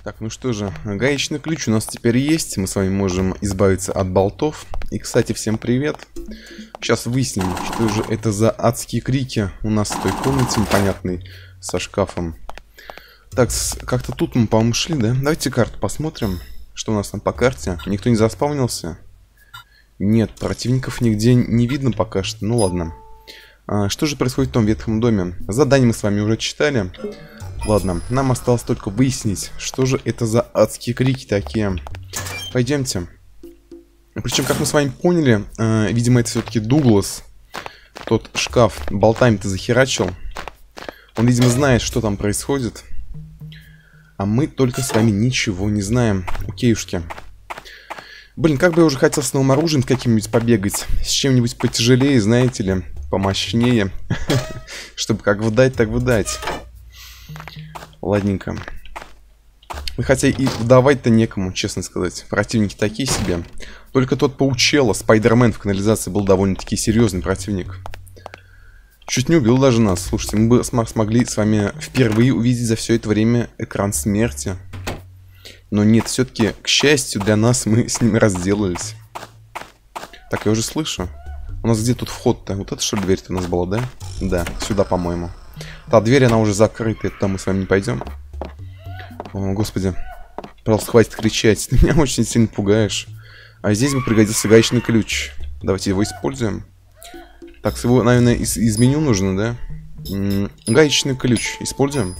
Так, ну что же, гаечный ключ у нас теперь есть. Мы с вами можем избавиться от болтов. И, кстати, всем привет. Сейчас выясним, что же это за адские крики у нас в той комнате непонятной со шкафом. Так, как-то тут мы, по-моему, шли, да? Давайте карту посмотрим, что у нас там по карте. Никто не заспавнился? Нет, противников нигде не видно пока что. Ну ладно. Что же происходит в том ветхом доме? Задание мы с вами уже читали. Ладно, нам осталось только выяснить, что же это за адские крики такие. Пойдемте. Причем, как мы с вами поняли, видимо, это все-таки Дуглас. Тот шкаф болтами-то захерачил. Он, видимо, знает, что там происходит. А мы только с вами ничего не знаем. Окейушки. Блин, как бы я уже хотел с новым оружием каким-нибудь побегать. С чем-нибудь потяжелее, знаете ли, помощнее. Чтобы как выдать, так выдать. Ладненько. Ну, хотя и давать-то некому, честно сказать. Противники такие себе. Только тот паучелло, Спайдермен в канализации, был довольно-таки серьезный противник. Чуть не убил даже нас. Слушайте, мы бы смогли с вами впервые увидеть за все это время экран смерти. Но нет, все-таки, к счастью для нас, мы с ним разделались. Так, я уже слышу. У нас где тут вход-то? Вот это что ли дверь-то у нас была, да? Да, сюда, по-моему. Та дверь, она уже закрыта, туда мы с вами не пойдем. О, господи. Пожалуйста, хватит кричать. Ты меня очень сильно пугаешь. А здесь бы пригодился гаечный ключ. Давайте его используем. Так, его, наверное, из меню нужно, да? Гаечный ключ используем.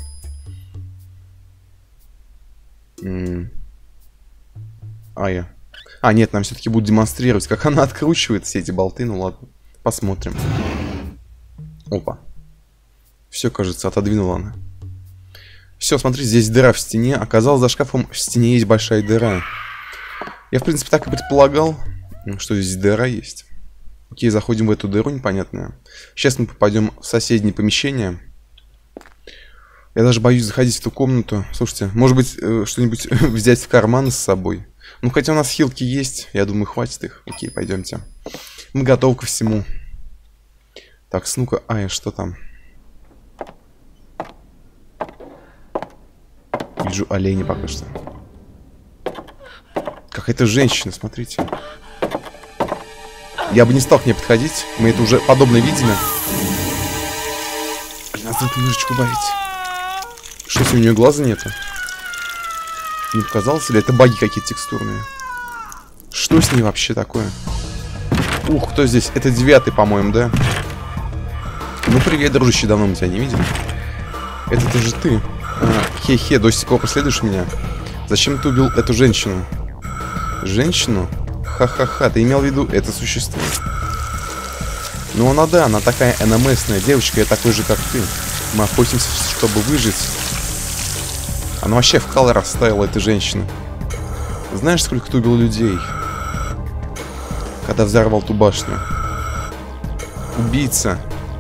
Нет, нам все-таки будут демонстрировать, как она откручивает все эти болты. Ну ладно, посмотрим. Опа. Все, кажется, отодвинула она. Все, смотри, здесь дыра в стене. Оказалось, за шкафом в стене есть большая дыра. Я, в принципе, так и предполагал, что здесь дыра есть. Окей, заходим в эту дыру непонятную. Сейчас мы попадем в соседнее помещение. Я даже боюсь заходить в ту комнату. Слушайте, может быть, что-нибудь взять в карман с собой? Ну, хотя у нас хилки есть. Я думаю, хватит их. Окей, пойдемте. Мы готовы ко всему. Так, ну-ка. Что там? Вижу оленя пока что. Какая-то женщина, смотрите. Я бы не стал к ней подходить. Мы это уже подобно видели. Надо немножечко убавить. Что, если у нее глаза нету? Не показалось? Или это баги какие-то текстурные? Что с ней вообще такое? Ух, кто здесь? Это 9-й, по-моему, да? Ну, привет, дружище, давно мы тебя не видели. Это же ты. Хе-хе, до сих пор преследуешь меня? Зачем ты убил эту женщину? Женщину? Ха-ха-ха, ты имел в виду это существо? Ну, она такая НМСная девочка, я такой же, как ты. Мы охотимся, чтобы выжить. Она вообще в кал расставила, эта женщина. Знаешь, сколько ты убил людей? Когда взорвал ту башню. Убийца.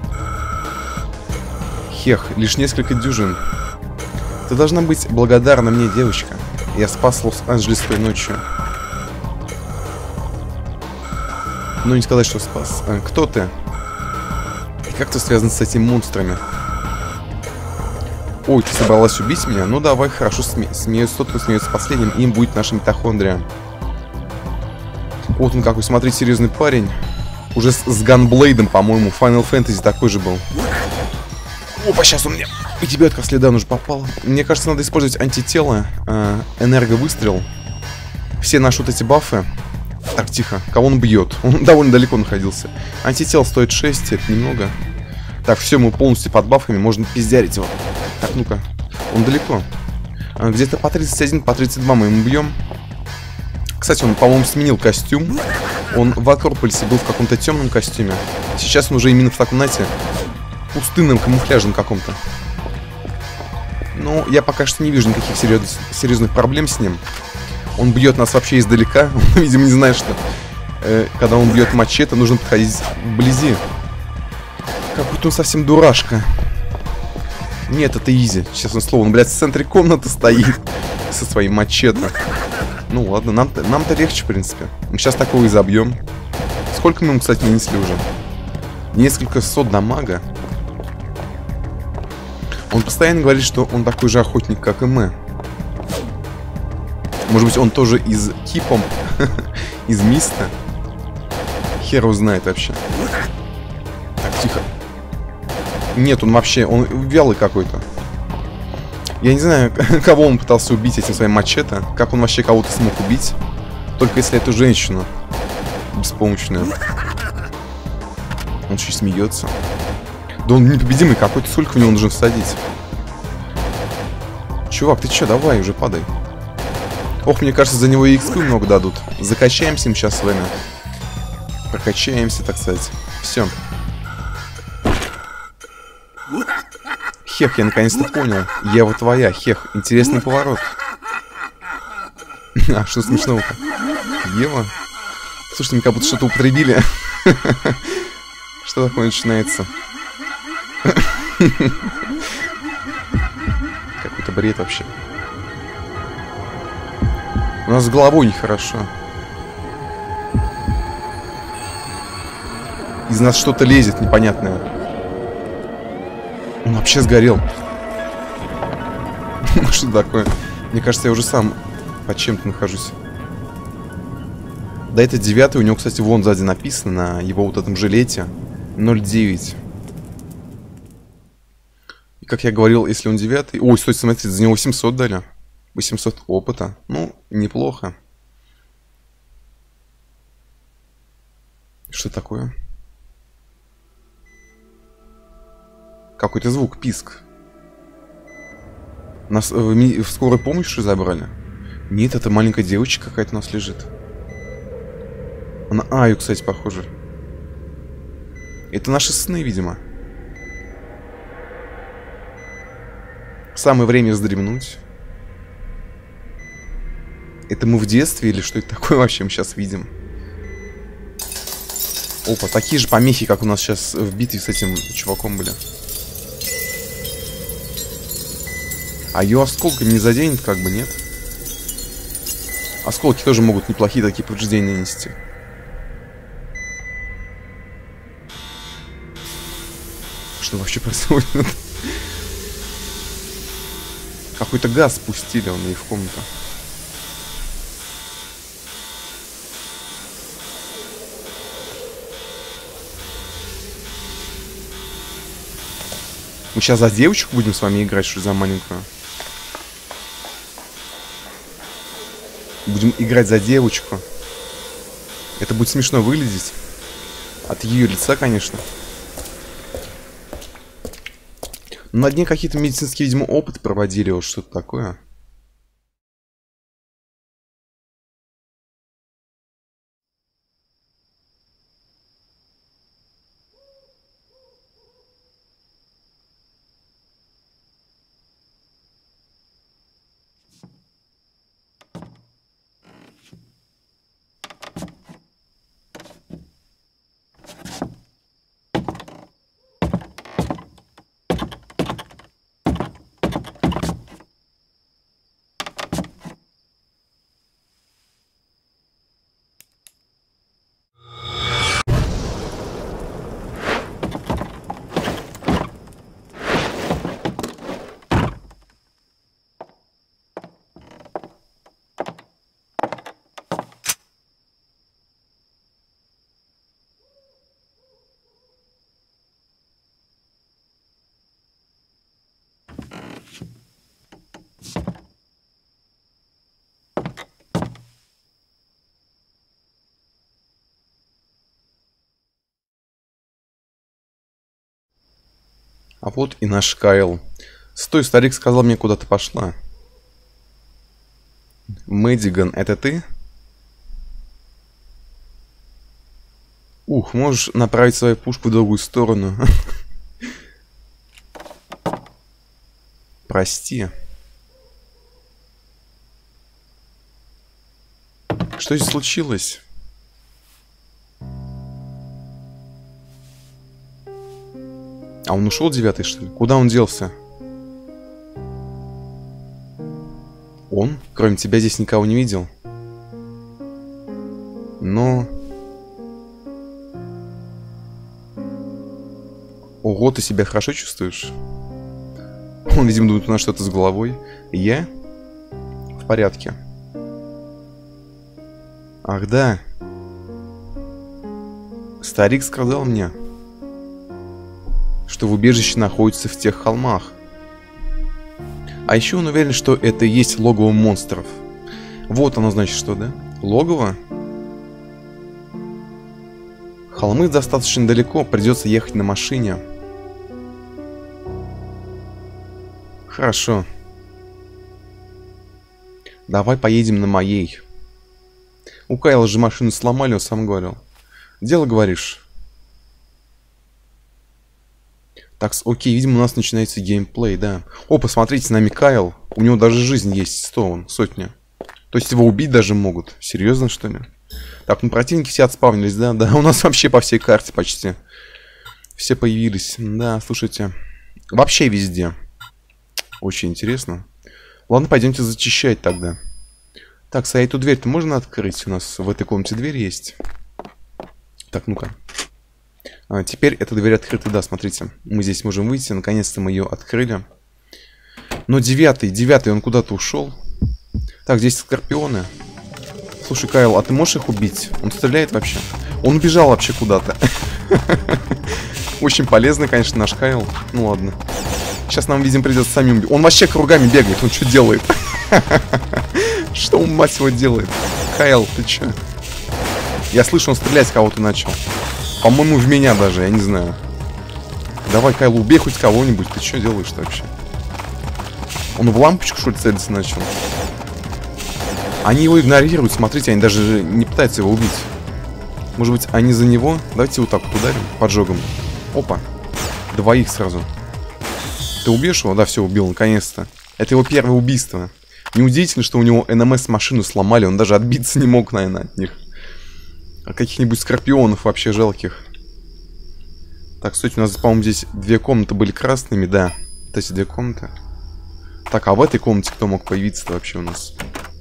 Хех, лишь несколько дюжин. Ты должна быть благодарна мне, девочка. Я спас Лос-Анджелес той ночью. Ну, не сказать, что спас. Кто ты? И как ты связан с этими монстрами? Ой, ты собралась убить меня? Ну давай, хорошо, смеется тот, кто смеется последним, им будет наша митохондрия. Вот он какой, смотри, серьезный парень. Уже с ганблейдом, по-моему, Final Fantasy такой же был. Опа, сейчас он мне и тебе от следа уже попал. Мне кажется, надо использовать антитело, энерговыстрел. Все наши вот эти бафы. Так, тихо, кого он бьет? Он довольно далеко находился. Антитело стоит 6, это немного. Так, все, мы полностью под бафами, можно пиздярить его. Так, ну-ка, он далеко. Где-то по 31, по 32 мы ему бьем. Кстати, он, по-моему, сменил костюм. Он в Акрополисе был в каком-то темном костюме. Сейчас он уже именно в таком, знаете, пустынном камуфляжном каком-то. Но я пока что не вижу никаких серьезных проблем с ним. Он бьет нас вообще издалека. Он, видимо, не знает, что когда он бьет мачете, нужно подходить вблизи. Какой-то он совсем дурашка. Нет, это изи, честное слово. Он, блядь, в центре комнаты стоит со своим мачете. Ну ладно, нам-то легче, в принципе. Мы сейчас такого и забьем. Сколько мы ему, кстати, нанесли уже? Несколько сот дамага. Он постоянно говорит, что он такой же охотник, как и мы. Может быть, он тоже из Кипом, из Миста. Хер его знает вообще. Так, тихо. Нет, он вообще, он вялый какой-то. Я не знаю, кого он пытался убить этим своим мачете. Как он вообще кого-то смог убить. Только если эту женщину беспомощную. Он еще смеется. Да он непобедимый какой-то, сколько в него нужно всадить? Чувак, ты че, давай уже падай. Ох, мне кажется, за него и XP много дадут. Закачаемся им сейчас с вами. Прокачаемся, так сказать. Все. Хех, я наконец-то понял. Ева твоя, Хех. Интересный поворот. А, что смешного-то? Ева? Слушайте, мне как будто что-то употребили. Что такое начинается? Какой-то бред вообще. У нас с головой нехорошо. Из нас что-то лезет непонятное. Он вообще сгорел. Что такое? Мне кажется, я уже сам под чем-то нахожусь. Да, это 9, у него, кстати, вон сзади написано, на его вот этом жилете 0,9. И как я говорил, если он 9... Ой, стойте, смотрите, за него 800 дали. 800 опыта. Ну, неплохо. Что такое? Какой-то звук, писк. Нас в скорой помощи забрали? Нет, это маленькая девочка какая-то у нас лежит. На Аю, кстати, похоже. Это наши сны, видимо. Самое время вздремнуть. Это мы в детстве или что это такое вообще мы сейчас видим? Опа, такие же помехи, как у нас сейчас в битве с этим чуваком были. А ее осколками не заденет, как бы, нет? Осколки тоже могут неплохие такие повреждения нанести. Что вообще происходит? Какой-то газ спустили он ей в комнату. Мы сейчас за девочку будем с вами играть, что ли, за маленькую? Будем играть за девочку. Это будет смешно выглядеть. От ее лица, конечно. Но над ней какие-то медицинские, видимо, опыты проводили, вот что-то такое. А вот и наш Кайл. Стой, старик сказал мне, куда ты пошла. Мэддиган, это ты? Ух, можешь направить свою пушку в другую сторону. Прости. Что здесь случилось? А он ушел 9, что ли? Куда он делся? Он? Кроме тебя здесь никого не видел. Но... Ого, ты себя хорошо чувствуешь? Он, видимо, думает, у нас что-то с головой. Я? В порядке. Ах да. Старик сказал мне, что в убежище находится в тех холмах. А еще он уверен, что это и есть логово монстров. Вот оно значит что, да? Логово? Холмы достаточно далеко, придется ехать на машине. Хорошо. Давай поедем на моей. У Кайла же машину сломали, он сам говорил. Дело, говоришь? Так, окей, видимо, у нас начинается геймплей, да. О, посмотрите, с нами Кайл. У него даже жизнь есть 100, сотня. То есть его убить даже могут. Серьезно, что ли? Так, ну противники все отспавнились, да? Да, у нас вообще по всей карте почти. Все появились. Да, слушайте. Вообще везде. Очень интересно. Ладно, пойдемте зачищать тогда. Так, а эту дверь-то можно открыть? У нас в этой комнате дверь есть. Так, ну-ка. Теперь эта дверь открыта, да, смотрите. Мы здесь можем выйти, наконец-то мы ее открыли. Но девятый, он куда-то ушел. Так, здесь скорпионы. Слушай, Кайл, а ты можешь их убить? Он стреляет вообще? Он убежал вообще куда-то. Очень полезный, конечно, наш Кайл. Ну ладно. Сейчас нам, видимо, придется самим убить. Он вообще кругами бегает, он что делает? Что он, мать его, делает? Кайл, ты че? Я слышу, он стрелять в кого-то начал. По-моему, в меня даже, я не знаю. Давай, Кайл, убей хоть кого-нибудь. Ты что делаешь-то вообще? Он в лампочку, что ли, целиться начал? Они его игнорируют, смотрите, они даже не пытаются его убить. Может быть, они за него? Давайте вот так вот ударим поджогом. Опа. Двоих сразу. Ты убьешь его? Да, все, убил, наконец-то. Это его первое убийство. Неудивительно, что у него НМС машину сломали, он даже отбиться не мог, наверное, от них. А каких-нибудь скорпионов вообще жалких. Так, кстати, у нас, по-моему, здесь две комнаты были красными, да. Вот эти две комнаты. Так, а в этой комнате кто мог появиться-то вообще у нас?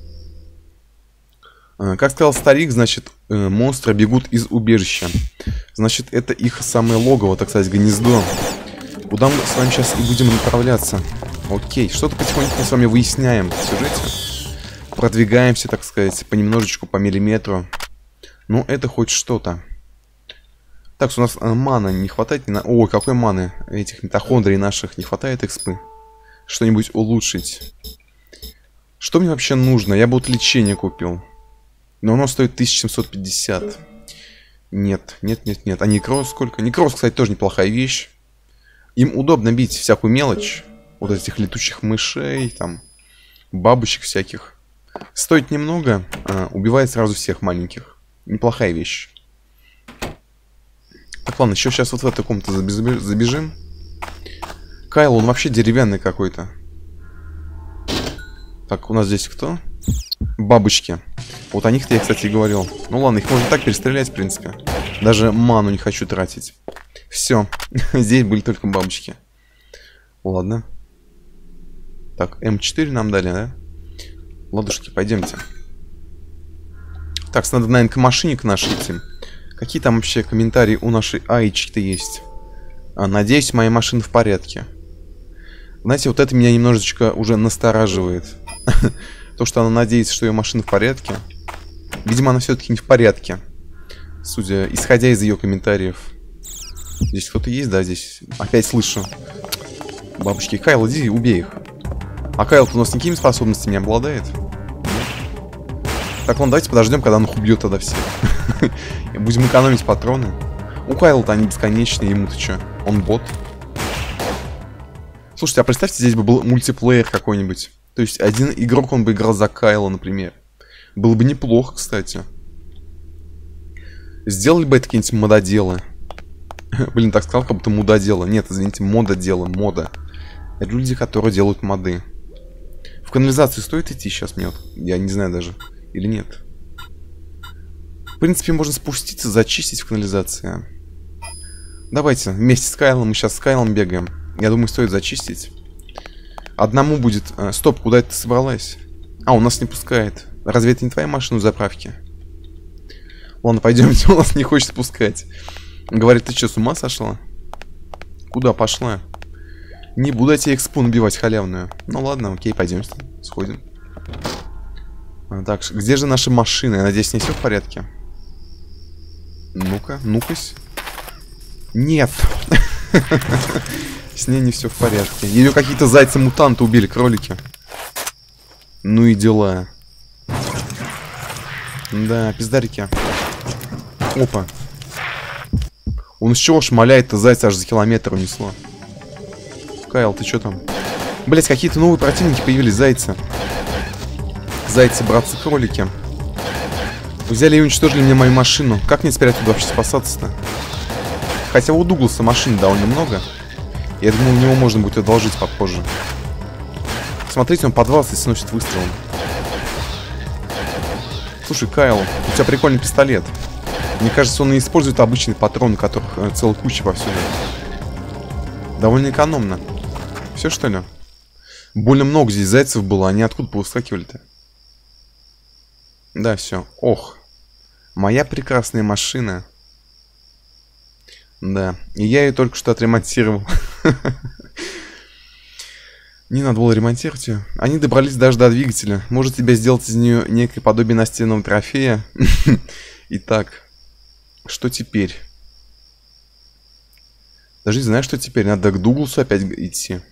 Как сказал старик, значит, монстры бегут из убежища. Значит, это их самое логово, так сказать, гнездо. Куда мы с вами сейчас и будем направляться. Окей, что-то потихоньку мы с вами выясняем в сюжете. Продвигаемся, так сказать, понемножечку, по миллиметру. Ну, это хоть что-то. Так, у нас мана не хватает. Ой, какой маны. Этих митохондрий наших не хватает экспы. Что-нибудь улучшить. Что мне вообще нужно? Я бы вот лечение купил. Но оно стоит 1750. Нет. А некроз сколько? Некроз, кстати, тоже неплохая вещь. Им удобно бить всякую мелочь. Вот этих летучих мышей, там, бабочек всяких. Стоит немного, убивает сразу всех маленьких. Неплохая вещь. Так, ладно, еще сейчас вот в эту комнату забежим. Кайл, он вообще деревянный какой-то. Так, у нас здесь кто? Бабочки. Вот о них-то я, кстати, и говорил. Ну ладно, их можно так перестрелять, в принципе. Даже ману не хочу тратить. Все. Здесь были только бабочки. Ладно. Так, М4 нам дали, да? Ладушки, пойдемте. Так, надо, наверное, к машине к нашей идти. Какие там вообще комментарии у нашей Аечки-то есть? Надеюсь, моя машина в порядке. Знаете, вот это меня немножечко уже настораживает. То, что она надеется, что ее машина в порядке. Видимо, она все-таки не в порядке. Судя, исходя из ее комментариев. Здесь кто-то есть, да, здесь. Опять слышу. Бабушки, Кайл, иди, убей их. А Кайл-то у нас никакими способностями не обладает. Так, ладно, давайте подождем, когда он их убьет тогда всех. Будем экономить патроны. У Кайла-то они бесконечные, ему-то что? Он бот. Слушайте, а представьте, здесь бы был мультиплеер какой-нибудь. То есть один игрок, он бы играл за Кайла, например. Было бы неплохо, кстати. Сделали бы это какие-нибудь мододелы. Блин, так сказал, как будто мудодело. Нет, извините, мододело, мода. Это люди, которые делают моды. В канализацию стоит идти сейчас мне? Я не знаю даже. Или нет? В принципе, можно спуститься, зачистить в канализации. Давайте, вместе с Кайлом, мы сейчас с Кайлом бегаем. Я думаю, стоит зачистить. Одному будет... Стоп, куда это собралась? А, у нас не пускает. Разве это не твоя машина в заправке? Ладно, пойдемте, он нас не хочет пускать. Говорит, ты что, с ума сошла? Куда пошла? Не буду я тебе экспу набивать халявную. Ну ладно, окей, пойдемте, сходим. Так, где же наши машины? Я надеюсь, не все в порядке. Ну-ка, ну-кась. Нет. С ней не все в порядке. Ее какие-то зайцы-мутанты убили, кролики. Ну и дела. Да, пиздарики. Опа. Он из чего шмаляет-то, зайца аж за километр унесло. Кайл, ты что там? Блять, какие-то новые противники появились, зайцы. Зайцы, братцы-кролики. Взяли и уничтожили мне мою машину. Как мне теперь оттуда вообще спасаться-то? Хотя у Дугласа машин довольно много. Я думаю, у него можно будет одолжить попозже. Смотрите, он подвался и сносит выстрелом. Слушай, Кайл, у тебя прикольный пистолет. Мне кажется, он и использует обычный патрон, которых целая куча повсюду. Довольно экономно. Все, что ли? Больно много здесь зайцев было. Они откуда повыскакивали-то? Да, все. Ох. Моя прекрасная машина. Да. И я ее только что отремонтировал. Не надо было ремонтировать ее. Они добрались даже до двигателя. Может тебе сделать из нее некое подобие настенного трофея. Итак. Что теперь? Даже не знаю, что теперь. Надо к Дугласу опять идти.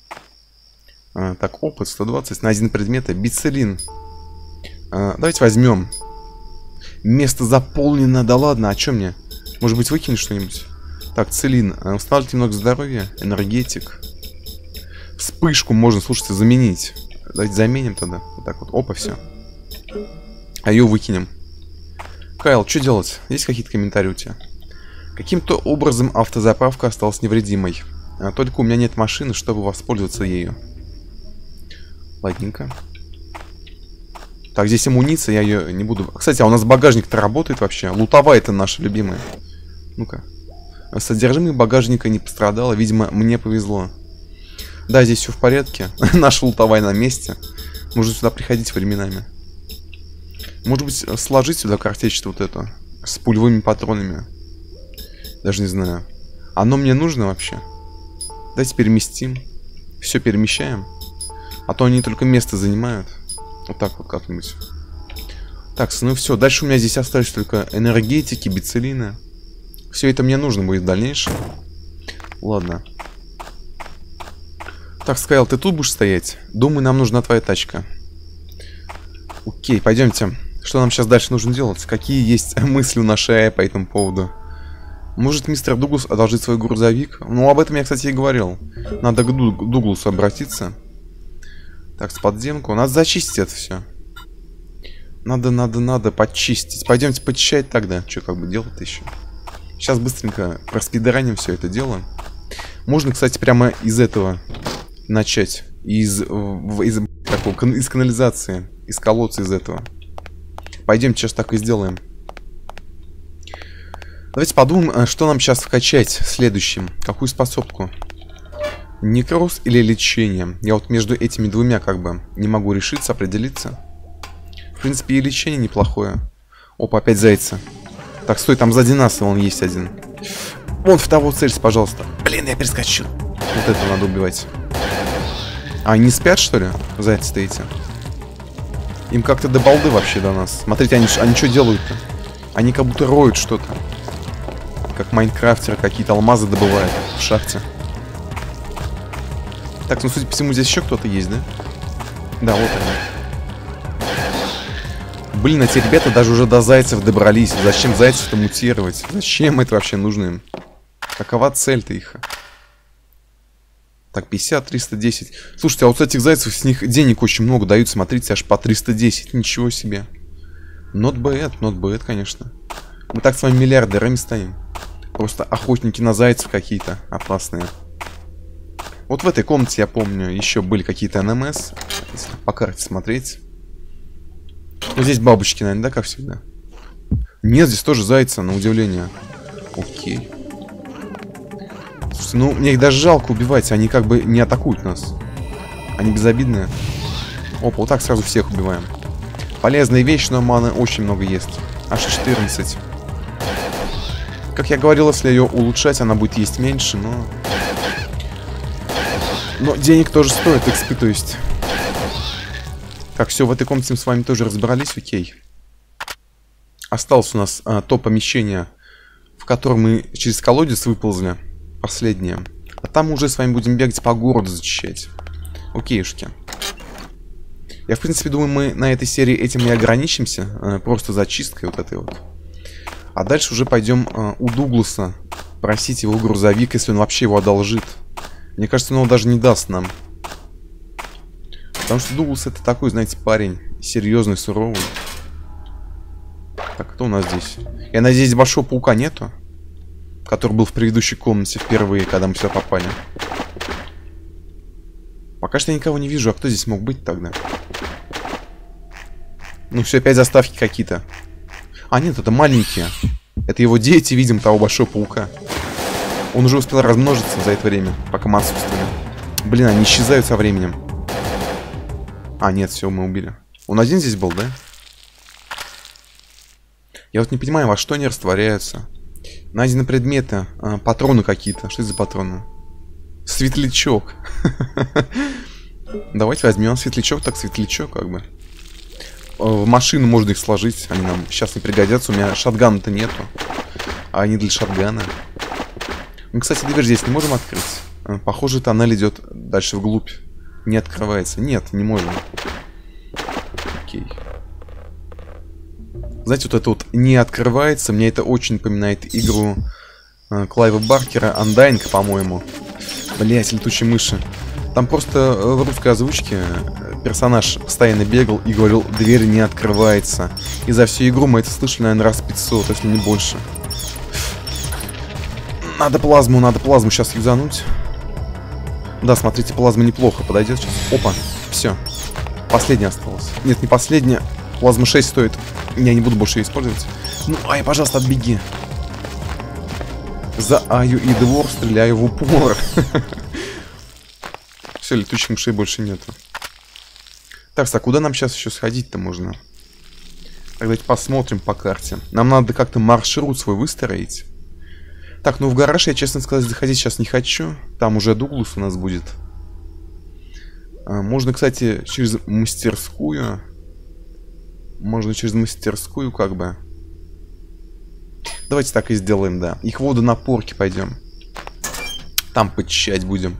Так, опыт 120 на один предмет. Бицелин. Давайте возьмем. Место заполнено. Да ладно, а что мне? Может быть, выкинешь что-нибудь? Так, целин. Устанавливать немного здоровья. Энергетик. Вспышку можно, слушайте, заменить. Давайте заменим тогда. Вот так вот. Опа, все. А ее выкинем. Кайл, что делать? Есть какие-то комментарии у тебя? Каким-то образом автозаправка осталась невредимой. Только у меня нет машины, чтобы воспользоваться ею. Ладненько. Так, здесь амуниция, я ее не буду... Кстати, а у нас багажник-то работает вообще. Лутовая-то наша любимая. Ну-ка. Содержимое багажника не пострадало. Видимо, мне повезло. Да, здесь все в порядке. Наша лутовая на месте. Можно сюда приходить временами. Может быть, сложить сюда картечь вот эту. С пулевыми патронами. Даже не знаю. Оно мне нужно вообще? Давайте переместим. Все перемещаем. А то они только место занимают. Вот так вот как-нибудь. Так, ну все. Дальше у меня здесь остались только энергетики, бицелины. Все это мне нужно будет в дальнейшем. Ладно. Так, Скайл, ты тут будешь стоять? Думаю, нам нужна твоя тачка. Окей, пойдемте. Что нам сейчас дальше нужно делать? Какие есть мысли у нашей по этому поводу? Может, мистер Дуглас одолжить свой грузовик? Ну, об этом я, кстати, и говорил. Надо к Дугласу обратиться. Так, с подземку. Надо зачистить это все. Надо почистить. Пойдемте почищать тогда. Что как бы делать-то еще? Сейчас быстренько проспидраним все это дело. Можно, кстати, прямо из этого начать. Из канализации. Из колодца из этого. Пойдемте сейчас так и сделаем. Давайте подумаем, что нам сейчас вкачать следующим. Какую способку? Некроз или лечение? Я вот между этими двумя как бы не могу решиться, определиться. В принципе, и лечение неплохое. Опа, опять зайцы. Так, стой, там сзади нас вон есть один. Вон в того целься, пожалуйста. Блин, я перескочил. Вот это надо убивать. А, они спят, что ли? Зайцы стоите. Им как-то до балды вообще до нас. Смотрите, они что делают-то? Они как будто роют что-то. Как майнкрафтеры какие-то алмазы добывают в шахте. Так, ну судя по всему, здесь еще кто-то есть, да? Да, вот они. Блин, эти ребята даже уже до зайцев добрались. Зачем зайцев-то мутировать? Зачем это вообще нужно им? Какова цель-то их? Так, 50, 310. Слушайте, а вот с этих зайцев с них денег очень много дают. Смотрите, аж по 310. Ничего себе. Not bad, конечно. Мы так с вами миллиардерами станем. Просто охотники на зайцев какие-то опасные. Вот в этой комнате, я помню, еще были какие-то НМС. Если по карте смотреть. Ну, здесь бабочки, наверное, да, как всегда? Нет, здесь тоже зайцы, на удивление. Окей. Слушайте, ну, мне их даже жалко убивать. Они как бы не атакуют нас. Они безобидные. Опа, вот так сразу всех убиваем. Полезная вещь, но маны очень много ест. Аж 14. Как я говорил, если ее улучшать, она будет есть меньше, но... Но денег тоже стоит, XP, то есть. Так, все, в этой комнате мы с вами тоже разобрались, окей. Осталось у нас то помещение, в котором мы через колодец выползли. Последнее. А там уже с вами будем бегать по городу, зачищать. Окейшки. Я, в принципе, думаю, мы на этой серии этим не ограничимся. Просто зачисткой вот этой вот. А дальше уже пойдем у Дугласа просить его грузовик, если он вообще его одолжит. Мне кажется, он его даже не даст нам. Потому что Дуглас это такой, знаете, парень серьезный, суровый. Так, кто у нас здесь? Я надеюсь, здесь большого паука нету, который был в предыдущей комнате впервые, когда мы сюда попали. Пока что я никого не вижу, а кто здесь мог быть тогда? Ну все, опять заставки какие-то. А нет, это маленькие. Это его дети, видим, того большого паука. Он уже успел размножиться за это время, пока мы отсутствовали. Блин, они исчезают со временем. А, нет, все, мы убили. Он один здесь был, да? Я вот не понимаю, во что они растворяются. Найдены предметы, патроны какие-то. Что это за патроны? Светлячок. Давайте возьмем светлячок, так светлячок, как бы. В машину можно их сложить. Они нам сейчас не пригодятся. У меня шотгана-то нету. А они для шотгана. Мы, кстати, дверь здесь не можем открыть. Похоже, тоннель идет дальше вглубь. Не открывается. Нет, не можем. Окей. Знаете, вот это вот не открывается. Мне это очень напоминает игру Клайва Баркера. Undying, по-моему. Блять, летучие мыши. Там просто в русской озвучке персонаж постоянно бегал и говорил: дверь не открывается. И за всю игру мы это слышали, наверное, раз 500, если не больше. Надо плазму сейчас юзануть. Да, смотрите, плазма неплохо подойдет сейчас. Опа, все. Последняя осталась. Нет, не последняя. Плазма 6 стоит. Я не буду больше ее использовать. Ну, ай, пожалуйста, отбеги. За Аю и двор стреляю в упор. Все, летучих мышей больше нету. Так, а куда нам сейчас еще сходить-то можно? Так, давайте посмотрим по карте. Нам надо как-то маршрут свой выстроить. Так, ну в гараж я, честно сказать, заходить сейчас не хочу. Там уже Дуглас у нас будет. Можно, кстати, через мастерскую. Можно через мастерскую, как бы. Давайте так и сделаем, да. Их водонапорки пойдем. Там почищать будем.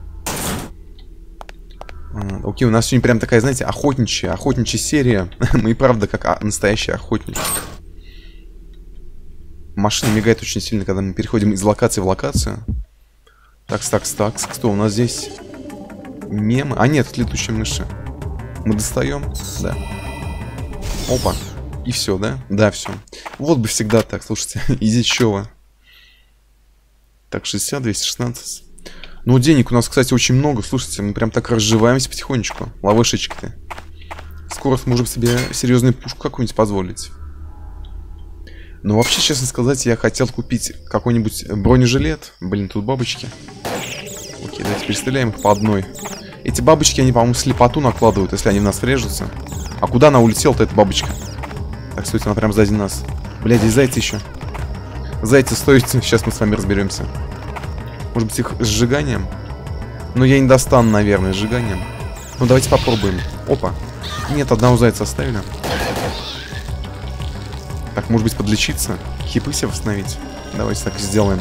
Окей, у нас сегодня прям такая, знаете, охотничья серия. Мы и правда как настоящие охотники. Машина мигает очень сильно, когда мы переходим из локации в локацию. Такс. Кто у нас здесь? Мемы. А нет, летучие мыши. Мы достаем? Да. Опа. И все, да? Да, все. Вот бы всегда так, слушайте. Иди чего. Так, 60, 216. Ну, денег у нас, кстати, очень много. Слушайте, мы прям так разживаемся потихонечку. Лавышечки-то. Скоро сможем себе серьезную пушку какую-нибудь позволить. Но вообще, честно сказать, я хотел купить какой-нибудь бронежилет. Блин, тут бабочки. Окей, давайте перестреляем их по одной. Эти бабочки, они, по-моему, слепоту накладывают, если они в нас врежутся. А куда она улетела-то, эта бабочка? Так, стойте, она прям сзади нас. Блядь, здесь зайцы еще. Зайцы, стойте, сейчас мы с вами разберемся. Может быть, их сжиганием? Но я не достану, наверное, сжиганием. Ну, давайте попробуем. Опа. Нет, одного зайца оставили. Так, может быть, подлечиться? Хипы себе восстановить? Давайте так и сделаем.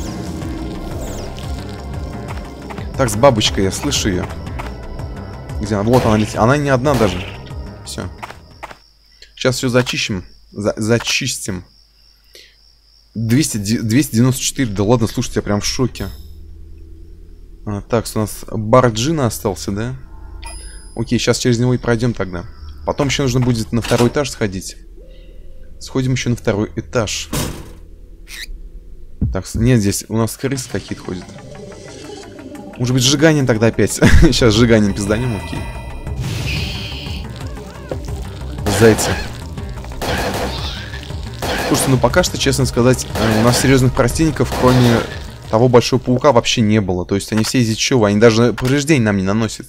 Так, с бабочкой, я слышу ее. Где она? Вот она летит. Она не одна даже. Все. Сейчас все зачищем. Зачистим. 294. Да ладно, слушайте, я прям в шоке. Так, у нас бар Джина остался, да? Окей, сейчас через него и пройдем тогда. Потом еще нужно будет на второй этаж сходить. Сходим еще на второй этаж. Так, нет, здесь у нас крысы какие-то ходят. Может быть, сжиганием тогда опять. Сейчас сжиганием пизданем, окей. Зайцы. Слушайте, ну пока что, честно сказать, у нас серьезных противников, кроме того большого паука, вообще не было. То есть они все из чего? Они даже повреждений нам не наносят.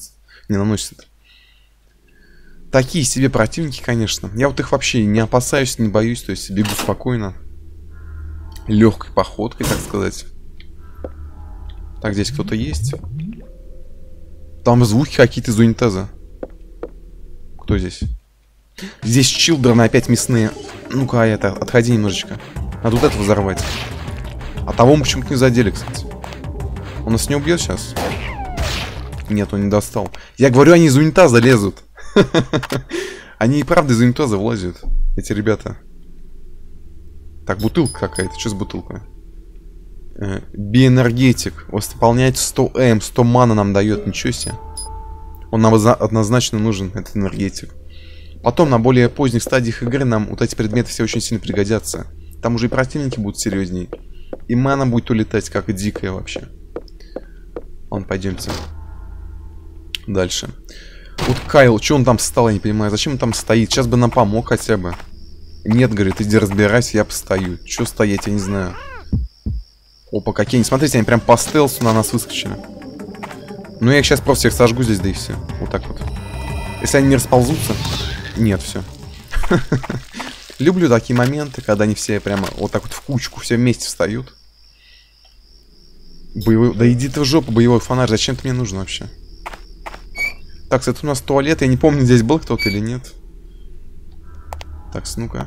Такие себе противники, конечно. Я вот их вообще не опасаюсь, не боюсь. То есть бегу спокойно. Легкой походкой, так сказать. Так, здесь кто-то есть. Там звуки какие-то из унитаза. Кто здесь? Здесь чилдерны опять мясные. Ну-ка, это, отходи немножечко. Надо вот это взорвать. А того мы почему-то не задели, кстати. Он нас не убьет сейчас? Нет, он не достал. Я говорю, они из унитаза лезут. Они и правда из унитаза влазят, эти ребята. Так, бутылка какая-то. Что с бутылкой? Биэнергетик. Восполняет 100 М. 100 мана нам дает. Ничего себе. Он нам однозначно нужен, этот энергетик. Потом, на более поздних стадиях игры, нам вот эти предметы все очень сильно пригодятся. Там уже и противники будут серьезней. И мана будет улетать, как и дикая вообще. Ладно, пойдемте. Дальше. Вот Кайл, что он там встал, я не понимаю. Зачем он там стоит? Сейчас бы нам помог хотя бы. Нет, говорит, иди разбирайся, я постою. Че стоять, я не знаю. Опа, какие они. Смотрите, они прям по стелсу на нас выскочили. Ну, я их сейчас просто всех сожгу здесь, да и все. Вот так вот. Если они не расползутся. Нет, все. Люблю такие моменты, когда они все прямо вот так вот в кучку, все вместе встают. Боевой... Да иди ты в жопу, боевой фонарь. Зачем ты мне нужен вообще? Так, это у нас туалет. Я не помню, здесь был кто-то или нет. Так, ну-ка.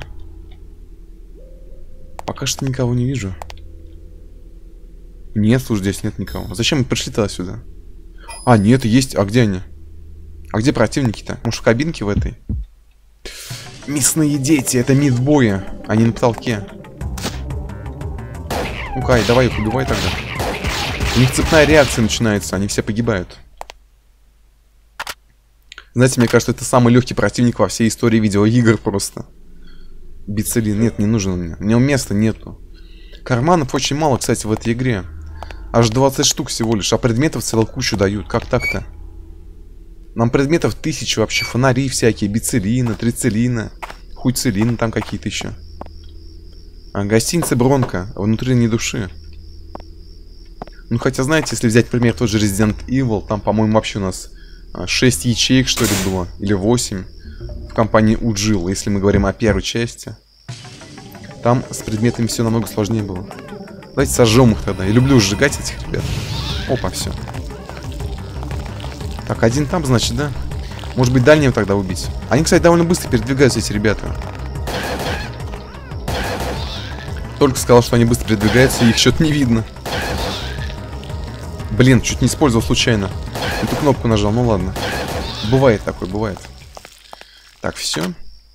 Пока что никого не вижу. Нет, слушай, здесь нет никого. Зачем мы пришли-то сюда? А, нет, есть. А где они? А где противники-то? Может, в кабинке в этой? Мясные дети, это мидбои. Они на потолке. Ну-ка, давай их убивай тогда. У них цепная реакция начинается, они все погибают. Знаете, мне кажется, это самый легкий противник во всей истории видеоигр просто. Бицелин. Нет, не нужен мне. У него места нету. Карманов очень мало, кстати, в этой игре. Аж 20 штук всего лишь. А предметов целую кучу дают. Как так-то? Нам предметов 1000 вообще. Фонари всякие. Бицелина, трицелина. Хуйцелина там какие-то еще. А, гостиница Бронко. Внутренней души. Ну, хотя, знаете, если взять, например, тот же Resident Evil, там, по-моему, вообще у нас 6 ячеек, что ли, было. Или 8. В компании Ujil, если мы говорим о первой части. Там с предметами все намного сложнее было. Давайте сожжем их тогда. Я люблю сжигать этих ребят. Опа, все. Так, один там, значит, да? Может быть, дальнего тогда убить. Они, кстати, довольно быстро передвигаются, эти ребята. Только сказал, что они быстро передвигаются, и их что-то не видно. Блин, чуть не использовал случайно. Эту кнопку нажал, ну ладно. Бывает такое, бывает. Так, все.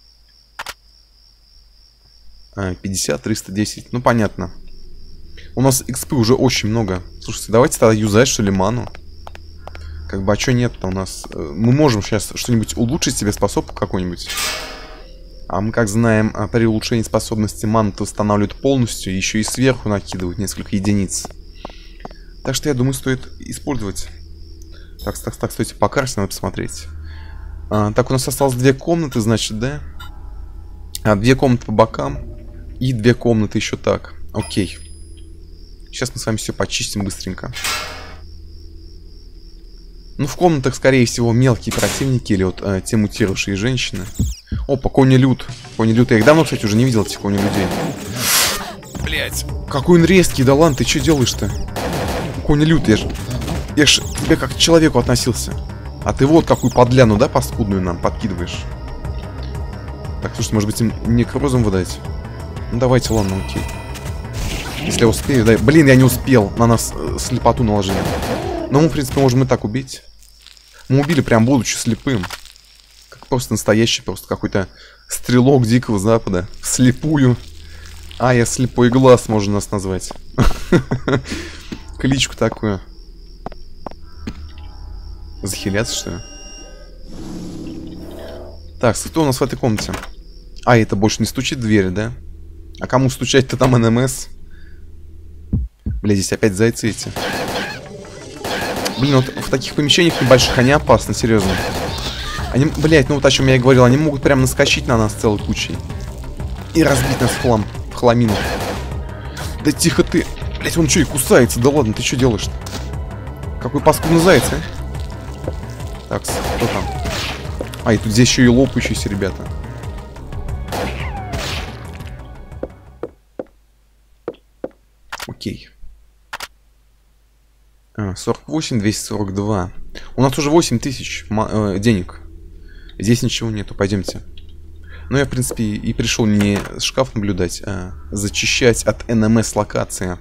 50, 310. Ну, понятно. У нас XP уже очень много. Слушайте, давайте тогда юзать, что ли, ману. Как бы, а что нет-то у нас? Мы можем сейчас что-нибудь улучшить себе, способность какой-нибудь. А мы, как знаем, при улучшении способности ману-то восстанавливают полностью. Еще и сверху накидывают несколько единиц. Так что, я думаю, стоит использовать. Так, стойте, по карте надо посмотреть. Так, у нас осталось 2 комнаты, значит, да? 2 комнаты по бокам. И 2 комнаты еще так. Окей. Сейчас мы с вами все почистим быстренько. Ну, в комнатах, скорее всего, мелкие противники. Или вот те мутировавшие женщины. Опа, кони-лют. Кони-лют. Я их давно, кстати, уже не видел, этих кони-людей. Блять. Какой он резкий, да ладно, ты что делаешь-то? Кони-лют, я ж к тебе как к человеку относился. А ты вот какую подляну, да, паскудную нам подкидываешь. Так, слушай, может быть, им некрозом выдать? Ну, давайте, ладно, окей. Если я успею, да. Блин, я не успел. На нас слепоту наложили. Но мы, в принципе, можем и так убить. Мы убили прям будучи слепым. Как просто настоящий, просто какой-то стрелок Дикого Запада. Слепую. А, я слепой глаз, можно нас назвать. Кличку такую. Захиляться, что ли? Так, кто у нас в этой комнате? А, это больше не стучит в дверь, да? А кому стучать-то там НМС? Бля, здесь опять зайцы эти. Блин, вот в таких помещениях небольших они опасны, серьезно. Они, блядь, ну вот о чем я и говорил, они могут прям наскочить на нас целой кучей. И разбить нас в хламину. Да тихо ты. Блядь, он что, и кусается? Да ладно, ты что делаешь-то? Какой паскудный заяц, а? Так, кто там? А, и тут здесь еще и лопающиеся ребята. Окей. 48, 242. У нас уже 8000 денег. Здесь ничего нету, пойдемте. Но я, в принципе, и пришел не шкаф наблюдать, а зачищать от НМС локации.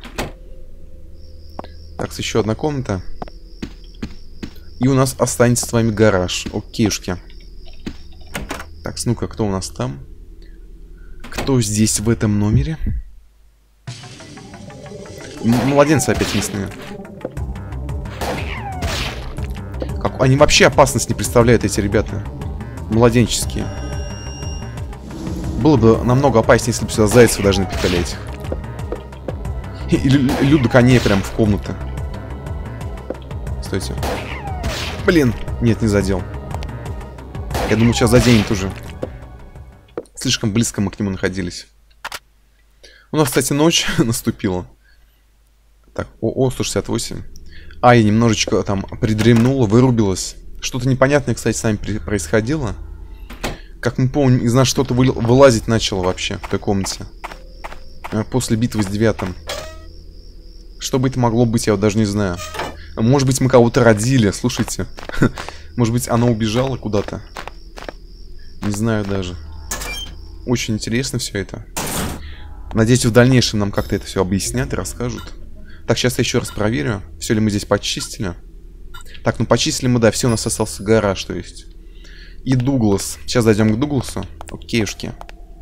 Так, еще одна комната. И у нас останется с вами гараж. Окейшки. Так, ну-ка, кто у нас там? Кто здесь в этом номере? Младенцы опять мясные. Как... Они вообще опасность не представляют, эти ребята. Младенческие. Было бы намного опаснее, если бы сюда зайцев даже напихали этих. Или коней прям в комнаты. Стойте. Блин. Нет, не задел. Я думаю, сейчас заденет уже. Слишком близко мы к нему находились. У нас, кстати, ночь наступила. Так, ОО 168. А, я немножечко там придремнула, вырубилась. Что-то непонятное, кстати, с нами происходило. Как мы помним, из нас что-то вылазить начало вообще в той комнате. После битвы с 9-м. Что бы это могло быть, я вот даже не знаю. Может быть, мы кого-то родили, слушайте. Может быть, она убежала куда-то. Не знаю даже. Очень интересно все это. Надеюсь, в дальнейшем нам как-то это все объяснят и расскажут. Так, сейчас я еще раз проверю, все ли мы здесь почистили. Так, ну почистили мы, да, все, у нас остался гараж, то есть. И Дуглас. Сейчас зайдем к Дугласу. Окейшки.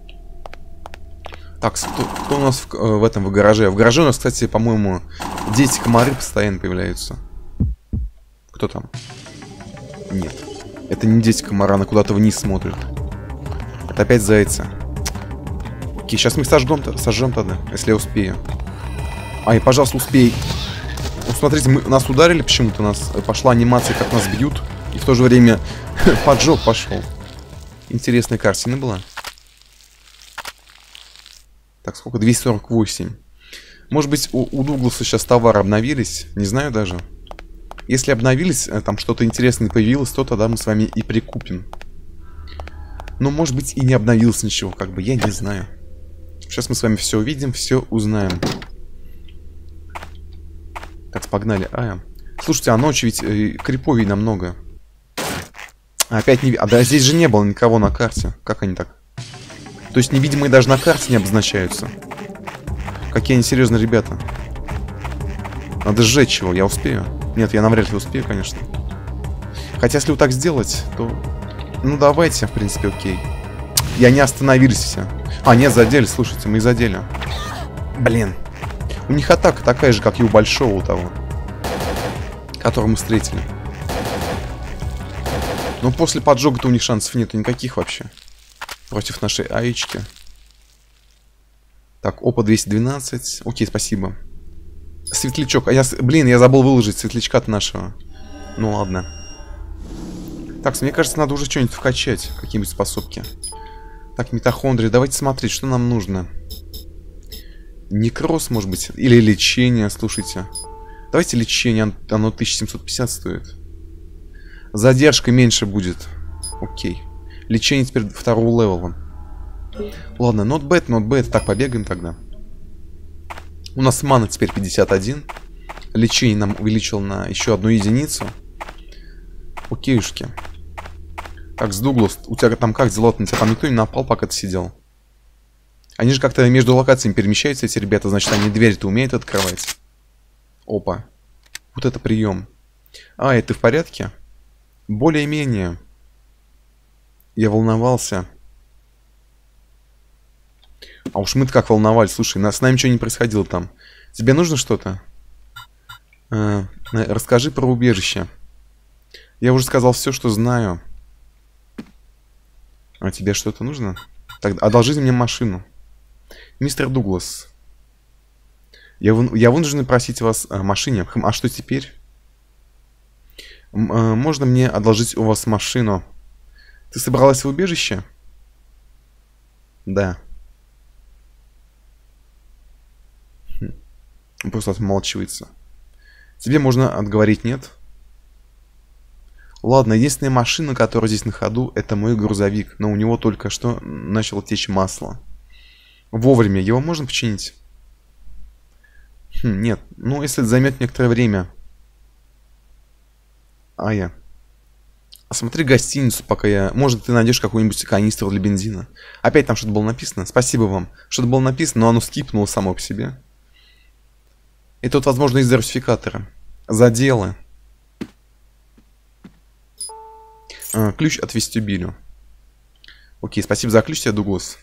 Так, кто у нас в этом в гараже? В гараже у нас, кстати, по-моему, дети-комары постоянно появляются. Кто там? Нет. Это не дети-комара, она куда-то вниз смотрит. Это опять зайцы. Окей, сейчас мы их сожжем тогда, если я успею. Ай, пожалуйста, успей. Вот смотрите, нас ударили почему-то, у нас пошла анимация, как нас бьют. И в то же время поджог пошел. Интересная картина была. Так, сколько? 248. Может быть, у Дугласа сейчас товары обновились? Не знаю даже. Если обновились, там что-то интересное появилось, то тогда мы с вами и прикупим. Но может быть и не обновилось ничего, как бы, я не знаю. Сейчас мы с вами все увидим, все узнаем. Так, погнали. Слушайте, а ночью ведь криповей намного. Опять не... А да, здесь же не было никого на карте. Как они так? То есть невидимые даже на карте не обозначаются. Какие они серьезные ребята. Надо сжечь его, я успею. Нет, я навряд ли успею, конечно. Хотя, если вот так сделать, то... Ну, давайте, в принципе, окей. И они остановились все. А, нет, задели, слушайте, мы их задели. Блин. У них атака такая же, как и у большого у того. Которого мы встретили. Но после поджога-то у них шансов нету никаких вообще. Против нашей аечки. Так, опа, 212. Окей, спасибо. Светлячок. Блин, я забыл выложить светлячка-то нашего. Ну ладно. Так, мне кажется, надо уже что-нибудь вкачать. Какие-нибудь способки. Так, митохондрии. Давайте смотреть, что нам нужно. Некроз, может быть. Или лечение, слушайте. Давайте лечение. Оно 1750 стоит. Задержка меньше будет. Окей. Лечение теперь второго левела. Ладно, not bad. Так, побегаем тогда. У нас мана теперь 51. Лечение нам увеличил на еще одну единицу. Окейшки. Так, с Дуглас, у тебя там как дела? На тебя там никто не напал, пока ты сидел? Они же как-то между локациями перемещаются, эти ребята. Значит, они дверь-то умеют открывать. Опа. Вот это прием. Это в порядке? Более-менее. Я волновался. А уж мы-то как волновались. Слушай, с нами ничего не происходило там. Тебе нужно что-то? Расскажи про убежище. Я уже сказал все, что знаю. А тебе что-то нужно? Так, одолжите мне машину. Мистер Дуглас. Я вынужден просить вас о машине. А что теперь? Можно мне одолжить у вас машину? Ты собралась в убежище? Да. Просто отмалчивается. Тебе можно отговорить нет? Ладно, единственная машина, которая здесь на ходу, это мой грузовик. Но у него только что начало течь масло. Вовремя. Его можно починить? Нет. Ну, если это займет некоторое время. Осмотри гостиницу, пока я... Может, ты найдешь какую-нибудь канистру для бензина. Опять там что-то было написано. Спасибо вам. Что-то было написано, но оно скипнуло само по себе. И тут, возможно, из диверсификатора. Заделы. Ключ от вестибюля. Окей, спасибо за ключ тебе, Дуглас.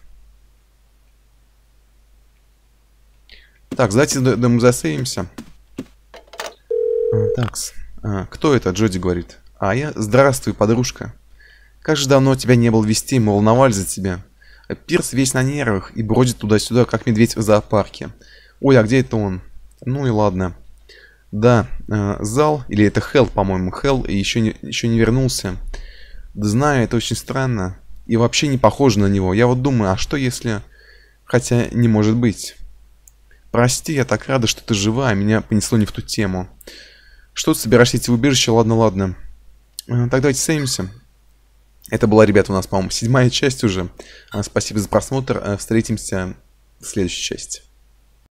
Так, давайте мы засейвимся. Такс. Кто это? Джоди говорит. А я... Здравствуй, подружка. Как же давно тебя не было вести, мы волновались за тебя. Пирс весь на нервах и бродит туда-сюда, как медведь в зоопарке. Ой, а где это он? Ну и ладно. Да, зал, или это Хелл, по-моему, Хелл, и еще не вернулся. Да знаю, это очень странно. И вообще не похоже на него. Я вот думаю, а что если... Хотя не может быть. Прости, я так рада, что ты жива, а меня понесло не в ту тему. Что ты собираешься идти в убежище? Ладно, ладно. Так, давайте сейвимся. Это была, ребята, у нас, по-моему, 7-я часть уже. Спасибо за просмотр. Встретимся в следующей части.